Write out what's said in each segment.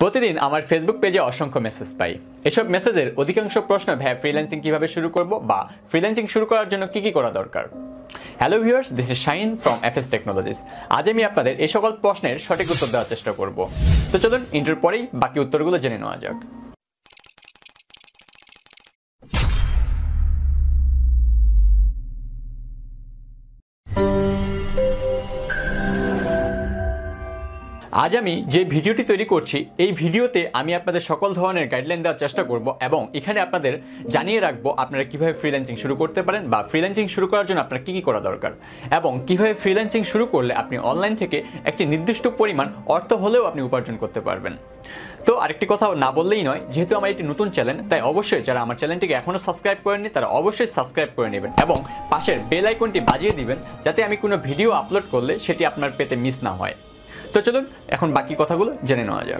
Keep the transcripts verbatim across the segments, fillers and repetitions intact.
প্রতিদিন আমার ফেসবুক পেজে অসংখ্য মেসেজ পাই। এসব মেসেজের অধিকাংশ প্রশ্ন ভাই ফ্রিল্যান্সিং কিভাবে শুরু করব বা ফ্রিল্যান্সিং শুরু করার জন্য কি কি করা দরকার। Hello viewers, this is Shahin from FS technologies. আজ আমি আপনাদের এই সকল প্রশ্নের সঠিক উত্তর দেওয়ার চেষ্টা করব। তো চলুন ইন্টারভিউর পরেই বাকি উত্তরগুলো জেনে নেওয়া যাক। আজ আমি যে ভিডিওটি তৈরি করছি এই ভিডিওতে আমি আপনাদের সকল ধরনের গাইডলাইন দেওয়ার চেষ্টা করব এবং এখানে আপনাদের জানিয়ে রাখবো আপনারা কিভাবে ফ্রিল্যান্সিং শুরু করতে পারেন বা ফ্রিল্যান্সিং শুরু করার জন্য আপনার কী কী করা দরকার এবং কিভাবে ফ্রিল্যান্সিং শুরু করলে আপনি অনলাইন থেকে একটি নির্দিষ্ট পরিমাণ অর্থ হলেও আপনি উপার্জন করতে পারবেন। তো আরেকটি কথা না বললেই নয়, যেহেতু আমার একটি নতুন চ্যানেল, তাই অবশ্যই যারা আমার চ্যানেলটিকে এখনও সাবস্ক্রাইব করেননি তারা অবশ্যই সাবস্ক্রাইব করে নেবেন এবং পাশের বেল আইকনটি বাজিয়ে দিবেন যাতে আমি কোনো ভিডিও আপলোড করলে সেটি আপনার পেতে মিস না হয়। তো চলুন এখন বাকি কথাগুলো জেনে নেওয়া যাক।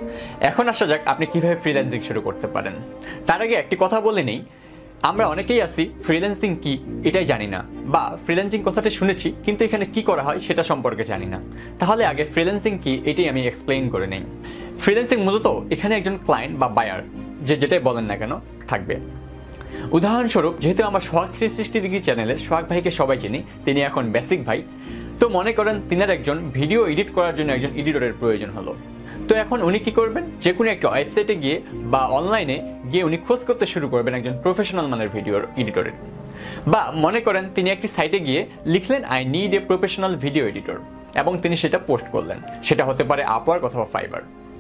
এখন আসা যাক আপনি কিভাবে ফ্রিল্যান্সিং শুরু করতে পারেন। তার আগে একটি কথা বলে নেই, আমরা অনেকেই আছি ফ্রিল্যান্সিং কি এটাই জানি না, বা ফ্রিল্যান্সিং কথাটা শুনেছি কিন্তু এখানে কি করা হয় সেটা সম্পর্কে জানি না। তাহলে আগে ফ্রিল্যান্সিং কি এটাই আমি এক্সপ্লেইন করে নেই। ফ্রিল্যান্সিং মূলত এখানে একজন ক্লায়েন্ট বা বায়ার, যে যেটাই বলেন না কেন, থাকবে। উদাহরণস্বরূপ, যেহেতু আমার সোহাগ থ্রি সিক্সটি ডিগ্রি চ্যানেলের সোহাগ ভাইকে সবাই চিনি, তিনি এখন বেসিক ভাই। তো মনে করেন তিনার একজন ভিডিও এডিট করার জন্য একজন এডিটরের প্রয়োজন হলো। তো এখন উনি কি করবেন, যে কোনো একটা ওয়েবসাইটে গিয়ে বা অনলাইনে গিয়ে উনি খোঁজ করতে শুরু করবেন একজন প্রফেশনাল মানের ভিডিও এডিটরের। বা মনে করেন তিনি একটি সাইটে গিয়ে লিখলেন I need a professional video editor এবং তিনি সেটা পোস্ট করলেন। সেটা হতে পারে আপওয়ার্ক অথবা ফাইবার।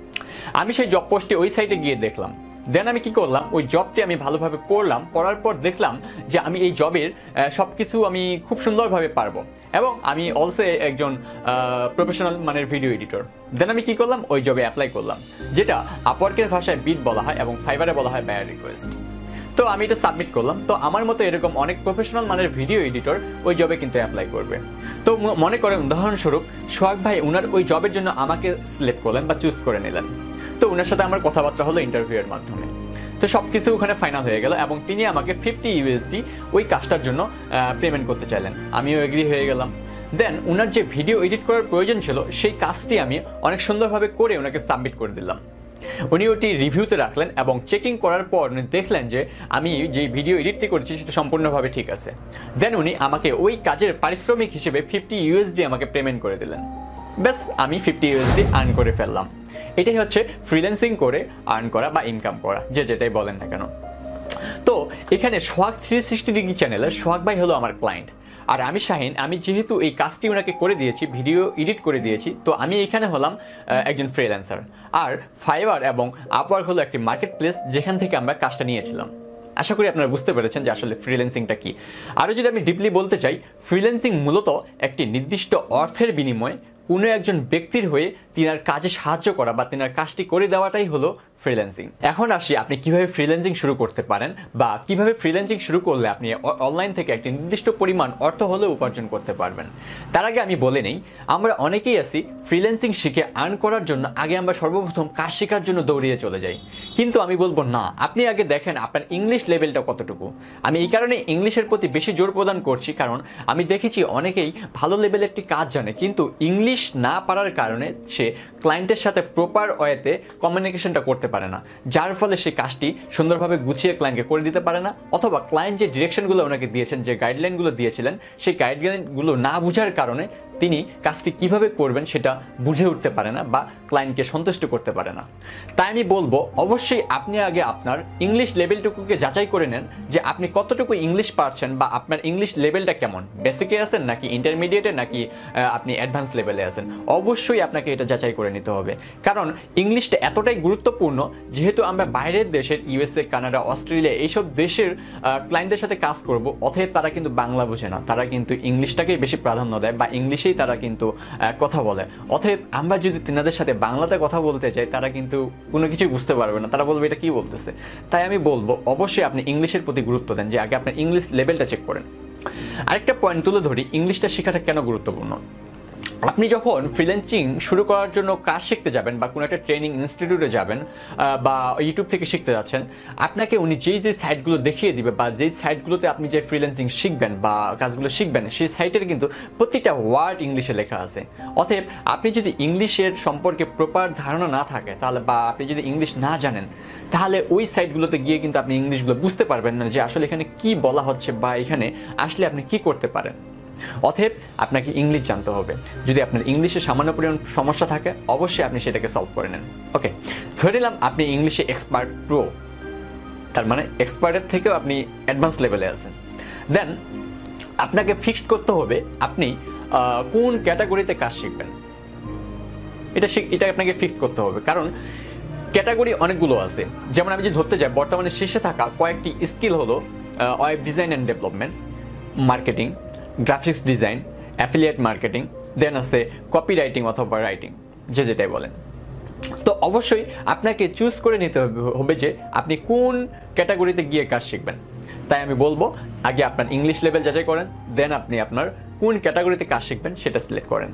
আমি সেই জব পোস্টটি ওই সাইটে গিয়ে দেখলাম। দেন আমি কি করলাম, ওই জবটি আমি ভালোভাবে পড়লাম। পড়ার পর দেখলাম যে আমি এই জবের সব কিছু আমি খুব সুন্দরভাবে পারবো এবং আমি অলসো একজন প্রফেশনাল মানের ভিডিও এডিটর। দেন আমি কি করলাম, ওই জবে অ্যাপ্লাই করলাম, যেটা আপওয়ার্কের ভাষায় বিড বলা হয় এবং ফাইবারে বলা হয় বায়ার রিকোয়েস্ট। তো আমি এটা সাবমিট করলাম। তো আমার মতো এরকম অনেক প্রফেশনাল মানের ভিডিও এডিটর ওই জবে কিন্তু অ্যাপ্লাই করবে। তো মনে করেন উদাহরণস্বরূপ সোহাগ ভাই উনার ওই জবের জন্য আমাকে সিলেক্ট করলেন বা চুজ করে নিলেন। তো ওনার সাথে আমার কথাবার্তা হলো ইন্টারভিউয়ের মাধ্যমে। তো সব কিছু ওখানে ফাইনাল হয়ে গেল এবং তিনি আমাকে ফিফটি ইউএসডি ওই কাজটার জন্য পেমেন্ট করতে চাইলেন। আমিও এগ্রি হয়ে গেলাম। দেন ওনার যে ভিডিও এডিট করার প্রয়োজন ছিল সেই কাজটি আমি অনেক সুন্দরভাবে করে ওনাকে সাবমিট করে দিলাম। উনি ওটি রিভিউতে রাখলেন এবং চেকিং করার পর উনি দেখলেন যে আমি যে ভিডিও এডিটটি করেছি সেটা সম্পূর্ণভাবে ঠিক আছে। দেন উনি আমাকে ওই কাজের পারিশ্রমিক হিসেবে ফিফটি ইউএসডি আমাকে পেমেন্ট করে দিলেন। ব্যাস, আমি ফিফটি ইউএসডি আর্ন করে ফেললাম। এটাই হচ্ছে ফ্রিল্যান্সিং করে আর্ন করা বা ইনকাম করা, যে যেটাই বলেন না কেন। তো এখানে সোহাগ থ্রি সিক্সটি ডিগ্রি চ্যানেলের সোহাগ ভাই হলো আমার ক্লায়েন্ট, আর আমি শাহিন। আমি যেহেতু এই কাজটি ওনাকে করে দিয়েছি, ভিডিও এডিট করে দিয়েছি, তো আমি এখানে হলাম একজন ফ্রিল্যান্সার। আর ফাইবার এবং আপওয়ার্ক হলো একটি মার্কেট প্লেস যেখান থেকে আমরা কাজটা নিয়েছিলাম। আশা করি আপনারা বুঝতে পেরেছেন যে আসলে ফ্রিল্যান্সিংটা কি। আরও যদি আমি ডিপলি বলতে চাই, ফ্রিল্যান্সিং মূলত একটি নির্দিষ্ট অর্থের বিনিময়ে কোনো একজন ব্যক্তির হয়ে তিনার কাজে সাহায্য করা বা তিনার কাজটি করে দেওয়াটাই হলো ফ্রিল্যান্সিং। এখন আসি আপনি কিভাবে ফ্রিল্যান্সিং শুরু করতে পারেন বা কিভাবে ফ্রিল্যান্সিং শুরু করলে আপনি অনলাইন থেকে একটি নির্দিষ্ট পরিমাণ অর্থ হলেও উপার্জন করতে পারবেন। তার আগে আমি বলে নেই, আমরা অনেকেই আছি ফ্রিল্যান্সিং শিখে আর্ন করার জন্য আগে আমরা সর্বপ্রথম কাজ শেখার জন্য দৌড়িয়ে চলে যাই। কিন্তু আমি বলবো না, আপনি আগে দেখেন আপনার ইংলিশ লেভেলটা কতটুকু। আমি এই কারণে ইংলিশের প্রতি বেশি জোর প্রদান করছি, কারণ আমি দেখেছি অনেকেই ভালো লেভেলের একটি কাজ জানে কিন্তু ইংলিশ না পারার কারণে সে ক্লায়েন্টের সাথে প্রপার ওয়েতে কমিউনিকেশনটা করতে পারে না, যার ফলে সে কাজটি সুন্দরভাবে গুছিয়ে ক্লায়েন্টকে করে দিতে পারে না, অথবা ক্লায়েন্ট যে ডিরেকশনগুলো ওনাকে দিয়েছেন, যে গাইডলাইনগুলো দিয়েছিলেন, সেই গাইডলাইনগুলো না বোঝার কারণে তিনি কাজটি কিভাবে করবেন সেটা বুঝে উঠতে পারে না বা ক্লায়েন্টকে সন্তুষ্ট করতে পারে না। তাই আমি বলবো অবশ্যই আপনি আগে আপনার ইংলিশ লেভেলটুকুকে যাচাই করে নেন যে আপনি কতটুকু ইংলিশ পারছেন বা আপনার ইংলিশ লেভেলটা কেমন, বেসিকে আছেন নাকি ইন্টারমিডিয়েটে নাকি আপনি অ্যাডভান্স লেভেলে আছেন। অবশ্যই আপনাকে এটা যাচাই করে নিতে হবে, কারণ ইংলিশটা এতটাই গুরুত্বপূর্ণ যেহেতু আমরা বাইরের দেশের ইউএসএ, কানাডা, অস্ট্রেলিয়া এইসব দেশের ক্লায়েন্টের সাথে কাজ করব। অতএব তারা কিন্তু বাংলা বোঝে না, তারা কিন্তু ইংলিশটাকেই বেশি প্রাধান্য দেয় বা ইংলিশ তারা কিন্তু কথা বলে। অতএব আমরা যদি তিনাদের সাথে বাংলাতে কথা বলতে চাই তারা কিন্তু কোনো কিছুই বুঝতে পারবে না, তারা বলবে এটা কি বলতেছে। তাই আমি বলবো অবশ্যই আপনি ইংলিশের প্রতি গুরুত্ব দেন, যে আগে আপনার ইংলিশ লেভেলটা চেক করেন। আরেকটা পয়েন্ট তুলে ধরি, ইংলিশটা শেখাটা কেন গুরুত্বপূর্ণ। আপনি যখন ফ্রিল্যান্সিং শুরু করার জন্য কাজ শিখতে যাবেন বা কোনো একটা ট্রেনিং ইনস্টিটিউটে যাবেন বা ইউটিউব থেকে শিখতে যাচ্ছেন, আপনাকে উনি যেই যে সাইটগুলো দেখিয়ে দিবে বা যেই সাইটগুলোতে আপনি যে ফ্রিল্যান্সিং শিখবেন বা কাজগুলো শিখবেন, সেই সাইটের কিন্তু প্রত্যেকটা ওয়ার্ড ইংলিশে লেখা আছে। অতএব আপনি যদি ইংলিশের সম্পর্কে প্রপার ধারণা না থাকে তাহলে, বা আপনি যদি ইংলিশ না জানেন, তাহলে ওই সাইটগুলোতে গিয়ে কিন্তু আপনি ইংলিশগুলো বুঝতে পারবেন না যে আসলে এখানে কি বলা হচ্ছে বা এখানে আসলে আপনি কি করতে পারেন। অতএব আপনাকে ইংলিশ জানতে হবে। যদি আপনার ইংলিশে সামান্য পরিমাণ সমস্যা থাকে, অবশ্যই আপনি সেটাকে সলভ করে নেন। ওকে, ধরে নিলাম আপনি ইংলিশে এক্সপার্ট প্রো, তার মানে এক্সপার্টের থেকেও আপনি অ্যাডভান্স লেভেলে আছেন। দেন আপনাকে ফিক্সড করতে হবে আপনি কোন ক্যাটাগরিতে কাজ শিখবেন। এটা এটা আপনাকে ফিক্সড করতে হবে, কারণ ক্যাটাগরি অনেকগুলো আছে। যেমন আমি যদি ধরতে যাই, বর্তমানে শীর্ষে থাকা কয়েকটি স্কিল হলো web design and development, marketing, graphics design, affiliate marketing, then আছে কপি রাইটিং অথবা রাইটিং, যে যেটাই বলেন। তো অবশ্যই আপনাকে চুজ করে নিতে হবে যে আপনি কোন ক্যাটাগরিতে গিয়ে কাজ শিখবেন। তাই আমি বলবো আগে আপনার ইংলিশ লেভেল যাচাই করেন, দেন আপনি আপনার কোন ক্যাটাগরিতে কাজ শিখবেন সেটা সিলেক্ট করেন।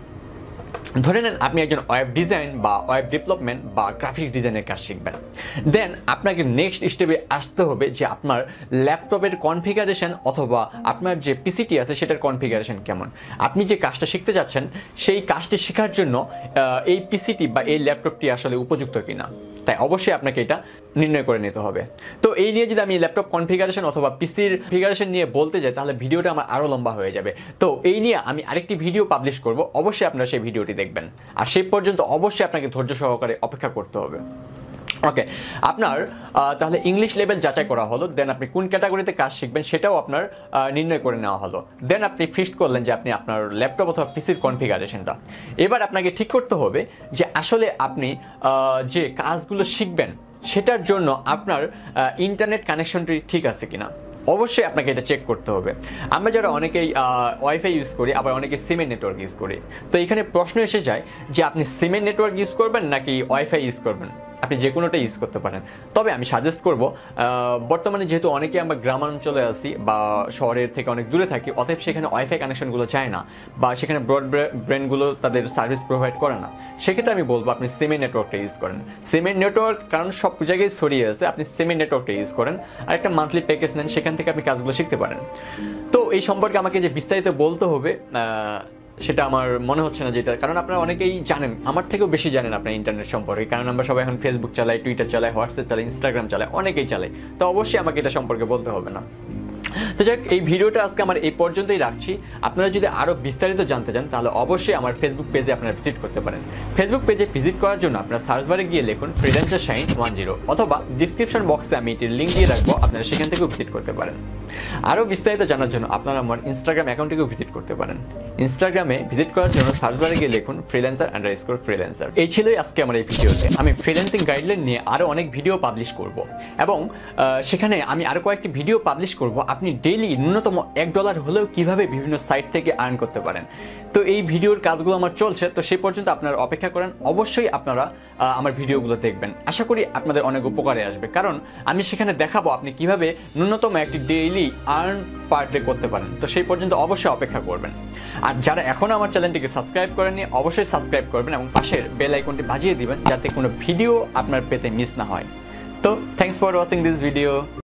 ধরে নেন আপনি একজন ওয়েব ডিজাইন বা ওয়েব ডেভেলপমেন্ট বা গ্রাফিক্স ডিজাইনের কাজ শিখবেন। দেন আপনাকে নেক্সট স্টেপে আসতে হবে যে আপনার ল্যাপটপের কনফিগারেশন অথবা আপনার যে পিসিটি আছে সেটার কনফিগারেশন কেমন। আপনি যে কাজটা শিখতে যাচ্ছেন সেই কাজটি শেখার জন্য এই পিসিটি বা এই ল্যাপটপটি আসলে উপযুক্ত কিনা, তাই অবশ্যই আপনাকে এটা নির্ণয় করে নিতে হবে। তো এই নিয়ে যদি আমি ল্যাপটপ কনফিগারেশন অথবা পিসির কনফিগারেশন নিয়ে বলতে যাই, তাহলে ভিডিওটা আমার আরও লম্বা হয়ে যাবে। তো এই নিয়ে আমি আরেকটি ভিডিও পাবলিশ করব, অবশ্যই আপনারা সেই ভিডিওটি দেখবেন। আর সেই পর্যন্ত অবশ্যই আপনাকে ধৈর্য সহকারে অপেক্ষা করতে হবে। ওকে, আপনার তাহলে ইংলিশ লেভেল যাচাই করা হলো, দেন আপনি কোন ক্যাটাগরিতে কাজ শিখবেন সেটাও আপনার নির্ণয় করে নেওয়া হলো। দেন আপনি ফিক্সড করলেন যে আপনি আপনার ল্যাপটপ অথবা পিসির কনফিগারেশনটা। এবার আপনাকে ঠিক করতে হবে যে আসলে আপনি যে কাজগুলো শিখবেন সেটার জন্য আপনার ইন্টারনেট কানেকশনটি ঠিক আছে কিনা। অবশ্যই আপনাকে এটা চেক করতে হবে। আমরা যারা অনেকেই ওয়াইফাই ইউজ করি, আবার অনেকে সিমের নেটওয়ার্ক ইউজ করি। তো এখানে প্রশ্ন এসে যায় যে আপনি সিমের নেটওয়ার্ক ইউজ করবেন নাকি ওয়াইফাই ইউজ করবেন। আপনি যে কোনোটা ইউজ করতে পারেন, তবে আমি সাজেস্ট করব বর্তমানে যেহেতু অনেকে আমরা গ্রামাঞ্চলে আছি বা শহরের থেকে অনেক দূরে থাকি, অতএব সেখানে ওয়াইফাই কানেকশনগুলো চায় না বা সেখানে ব্রডব্যান্ডগুলো তাদের সার্ভিস প্রোভাইড করে না। সেক্ষেত্রে আমি বলবো আপনি সিমের নেটওয়ার্কটা ইউজ করেন। সিমের নেটওয়ার্ক কারণ সব জায়গায় ছড়িয়ে আছে, আপনি সিমের নেটওয়ার্কটা ইউজ করেন আর একটা মান্থলি প্যাকেজ নেন, সেখান থেকে আপনি কাজগুলো শিখতে পারেন। তো এই সম্পর্কে আমাকে যে বিস্তারিত বলতে হবে সেটা আমার মনে হচ্ছে না যেটা, কারণ আপনারা অনেকেই জানেন, আমার থেকেও বেশি জানেন আপনার ইন্টারনেট সম্পর্কে, কারণ আমরা সবাই এখন ফেসবুক চালাই, টুইটার চালাই, হোয়াটসঅ্যাপ চালাই, ইনস্টাগ্রাম চালাই, অনেকেই চালাই। তো অবশ্যই আমাকে এটা সম্পর্কে বলতে হবে না। তো যাক, এই ভিডিওটা আজকে আমার এই পর্যন্তই রাখছি। আপনারা যদি আরও বিস্তারিত জানতে চান তাহলে অবশ্যই আমার ফেসবুক পেজে আপনারা ভিজিট করতে পারেন। ফেসবুক পেজে ভিজিট করার জন্য আপনারা সার্চ বারে গিয়ে লিখুন ফ্রিল্যান্সার শাইন ওয়ান জিরো, অথবা ডিসক্রিপশন বক্সে আমি এটির লিঙ্ক দিয়ে রাখবো, আপনারা সেখান থেকেও ভিজিট করতে পারেন। আরও বিস্তারিত জানার জন্য আপনারা আমার ইনস্টাগ্রাম অ্যাকাউন্টটিকেও ভিজিট করতে পারেন। ইনস্টাগ্রামে ভিজিট করার জন্য সার্চ বারে গিয়ে লিখুন ফ্রিল্যান্সার আন্ডারস্কোর ফ্রিল্যান্সার। এই ছিলই আজকে আমার এই ভিডিওতে। আমি ফ্রিল্যান্সিং গাইডলাইন নিয়ে আরও অনেক ভিডিও পাবলিশ করব এবং সেখানে আমি আরও কয়েকটি ভিডিও পাবলিশ করব আপনি ডেইলি ন্যূনতম এক ডলার হলেও কিভাবে বিভিন্ন সাইট থেকে আর্ন করতে পারেন। তো এই ভিডিওর কাজগুলো আমার চলছে, তো সেই পর্যন্ত আপনারা অপেক্ষা করেন। অবশ্যই আপনারা আমার ভিডিওগুলো দেখবেন, আশা করি আপনাদের অনেক উপকারে আসবে, কারণ আমি সেখানে দেখাবো আপনি কিভাবে ন্যূনতম একটি ডেইলি আর্ন পার ডে করতে পারেন। তো সেই পর্যন্ত অবশ্যই অপেক্ষা করবেন। আর যারা এখনও আমার চ্যানেলটিকে সাবস্ক্রাইব করেননি, অবশ্যই সাবস্ক্রাইব করবেন এবং পাশের বেল আইকনটি বাজিয়ে দিবেন যাতে কোনো ভিডিও আপনার পেতে মিস না হয়। তো thanks for watching this video.